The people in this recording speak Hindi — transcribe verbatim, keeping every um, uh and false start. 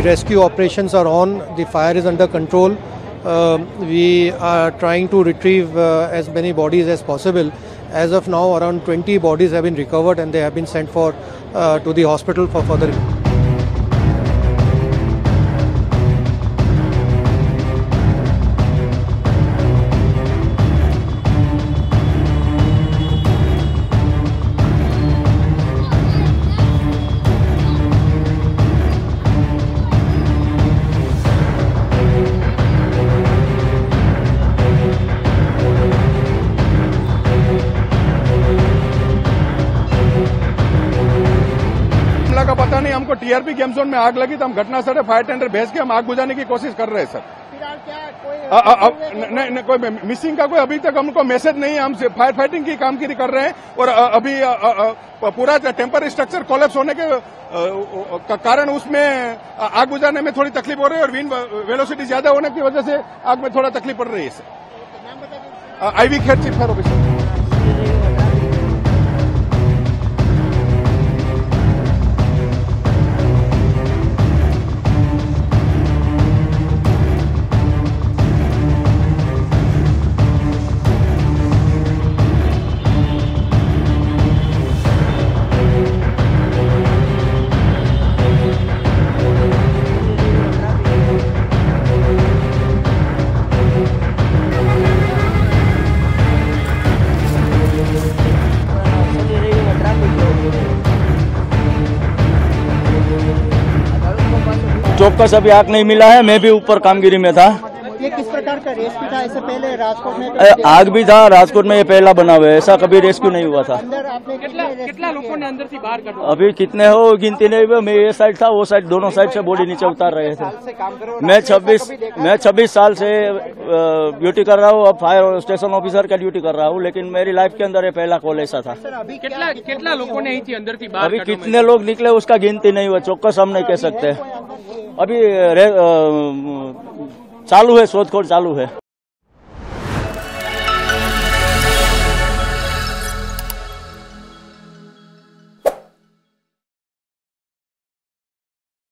rescue operations are on. The fire is under control. Uh, we are trying to retrieve uh, as many bodies as possible. As of now, around twenty bodies have been recovered and they have been sent for uh, to the hospital for further. का पता नहीं, हमको टीआरपी गेम जोन में आग लगी तो हम घटना स्थल फायर टेंडर भेज के हम आग बुझाने की कोशिश कर रहे हैं सर। फिलहाल क्या कोई आ, आ, आ, नहीं नहीं कोई मिसिंग का कोई अभी तक हमको मैसेज नहीं है। हम फायर फाइटिंग की कामगिरी कर रहे हैं और अभी आ, आ, पूरा टेम्पररी स्ट्रक्चर कोलैप्स होने के आ, कारण उसमें आग बुझाने में थोड़ी तकलीफ हो रही है और विंड वेलोसिटी ज्यादा होने की वजह से आग में थोड़ा तकलीफ पड़ रही है sir. IV Kher chief fire officer. चौकस अभी आग नहीं मिला है। मैं भी ऊपर कामगिरी में था। ये किस प्रकार का रेस्क्यू था? इससे पहले राजकोट में ए, आग भी था। राजकोट में ये पहला बना हुआ है, ऐसा कभी रेस्क्यू नहीं हुआ था। अंदर आपने कितना लोगों ने अंदर से बाहर कर अभी कितने हो गिनती नहीं हुई। मैं ये साइड था, वो साइड, दोनों साइड से बॉडी नीचे उतार रहे थे। मैं छब्बीस मैं छब्बीस साल से ड्यूटी कर रहा हूँ। अब फायर स्टेशन ऑफिसर का ड्यूटी कर रहा हूँ, लेकिन मेरी लाइफ के अंदर ये पहला कॉल ऐसा था। कितना लोगों ने अंदर से बाहर? अभी कितने लोग निकले उसका गिनती नहीं हुआ, चौकस हम नहीं कह सकते। अभी चालू है, शोधखोल चालू है।